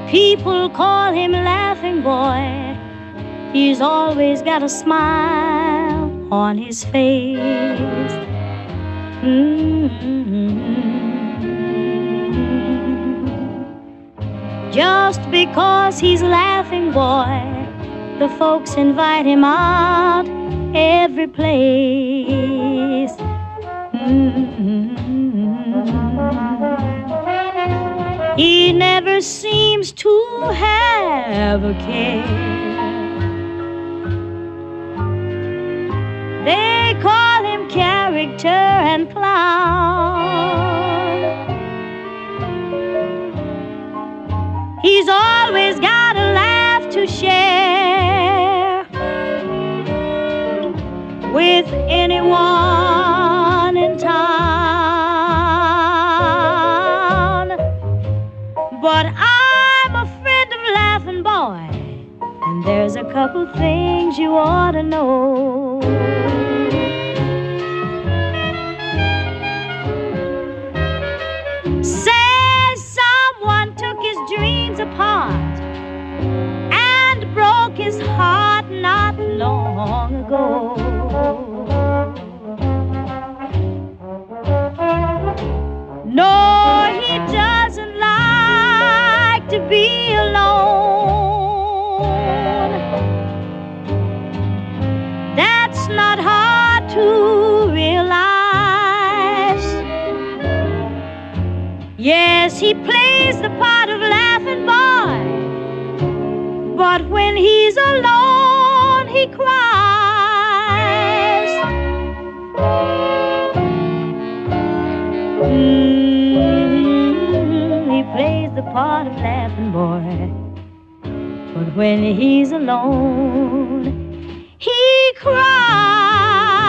People call him Laughing Boy. He's always got a smile on his face. Just because he's Laughing Boy, the folks invite him out every place. He never seems to have a care. They call him character and clown. He's always got a laugh to share with anyone in town. But I'm a friend of Laughing Boy, and there's a couple things you ought to know. Says someone took his dreams apart and broke his heart not long ago. No, he doesn't like to be alone. That's not hard to realize. Yes, he plays the part of Laughing Boy, but when he's alone, he cries. He plays the part of Laughing Boy, but when he's alone, he cries.